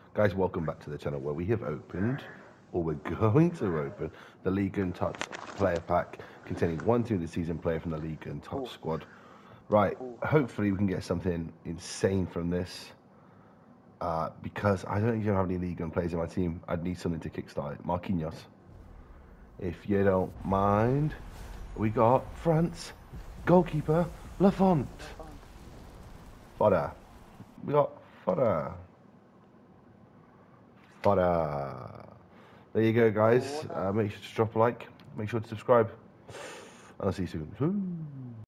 Guys, welcome back to the channel where we have opened, or we're going to open, the Ligue and Tots player pack containing one team of the season player from the Ligue and Tots squad. Right, hopefully we can get something insane from this, because I don't even have any Ligue and players in my team. I'd need something to kickstart it. Marquinhos, if you don't mind. We got France, goalkeeper, Lafont. Fodder. We got Fodder. There you go, guys. Make sure to drop a like. Make sure to subscribe. I'll see you soon.